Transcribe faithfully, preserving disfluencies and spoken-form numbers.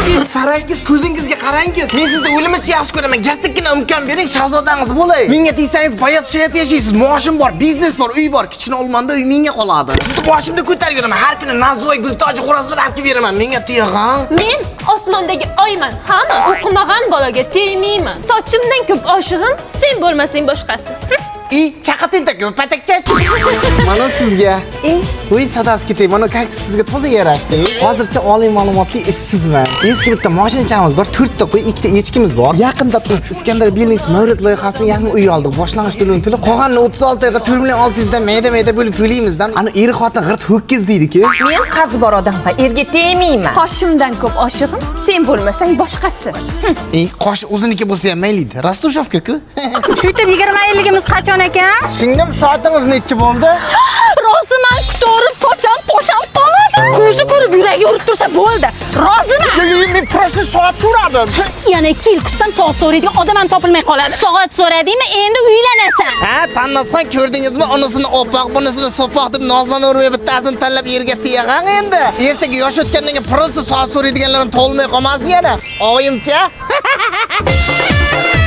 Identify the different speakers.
Speaker 1: Farangiz, ko'zingizga qarangiz. Men sizni o'limcha yaxshi ko'raman. Kattagina imkon bering, shahzodangiz bo'lay. Menga deysangiz, bayat hayot yashaysiz. Maoshim bor, biznes bor, uy bor. Kichkina Olmonda uy menga qoladi. Sizni boshimda ko'tarib yuraman. Har kuni Nazoy, Gultoji xo'rozlar olib kelib beraman. Menga teg'an.
Speaker 2: Men osmondagi oyman. Hamma o'qimagan bolaga tegmayman. Sochimdan ko'p oshig'im, sen bo'lmasang boshqasi.
Speaker 1: I, chaqatinta ko'p patakcha. Mana sizga. Voy, sadasi ketay. Mana kaktus sizga toza yarashdi. Hozircha oliy ma'lumotli ishsizman. Eski bitta mashinachamiz bor, to'rtta qo'y, ikkita echkimiz bor. Yaqinda Iskandar Buildings Mavrid loyihasining yangi uy oldik. Boshlang'ich to'lovini to'lab, qolganini o'ttiz olti oyga to'rt million olti yuz dan mayda-mayda bo'lib to'laymizdan. Ana eri xotin g'irt ho'kiz deydi-ku.
Speaker 3: Men qarzi bor odamman, erga tegmayman. Qoshimdan ko'p oshig'im, sen bo'lmasang boshqasi.
Speaker 1: Ey, qosh o'ziniki bo'lsa ham mayli. Rastushovka-ku.
Speaker 3: Shu yerda yigirma elligimiz qachon ekan?
Speaker 1: Singlim, soatingiz necha bo'ldi?
Speaker 3: Roziman, kutorib, qocham, qo'sham qoladi. Ko'zi ko'rib yuragi urib tursa bo'ldi. Roziman.
Speaker 1: Men prosta soat so'radim.
Speaker 3: Yana ikki yil kutsam soat so'raydigan odam ham topilmay qoladi. Soat so'radingmi, endi uylanasan.
Speaker 1: Ha, tanlasan, ko'rdingizmi? Onasini opoq, bunisini so'poq deb nozlanavermay bittasini tanlab yerga teg'an endi. Ertaga yosh o'tgandan keyin prosta soat so'raydiganlar ham tolmay qolmas yana. Oyimcha.